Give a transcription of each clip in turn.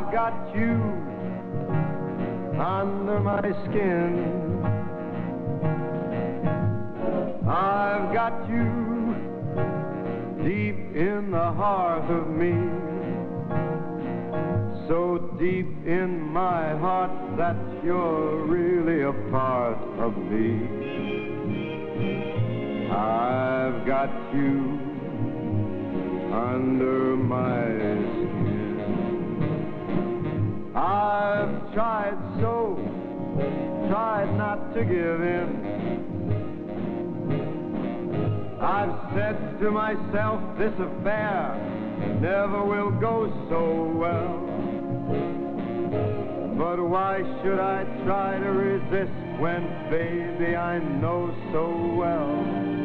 I've got you under my skin. I've got you deep in the heart of me, so deep in my heart that you're really a part of me. I've got you under my skin. I've tried not to give in. I've said to myself, this affair never will go so well. But why should I try to resist when, baby, I know so well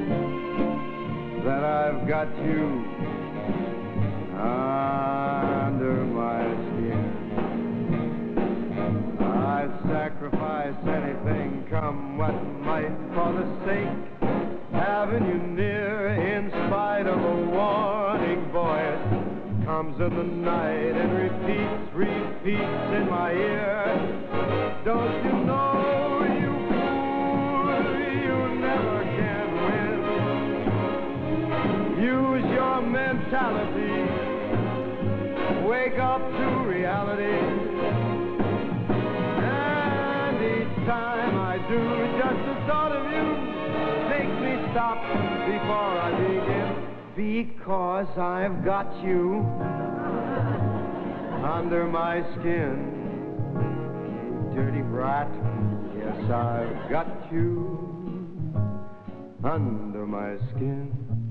that I've got you under my skin. I'd sacrifice anything, come what might, for the sake having you near, in spite of a warning voice comes in the night and repeats in my ear. Don't you know, you fool, you never can win. Use your mentality, wake up to reality. And each time I do, just the thought of you makes me stop before I begin, because I've got you under my skin. You dirty rat, yes, I've got you under my skin.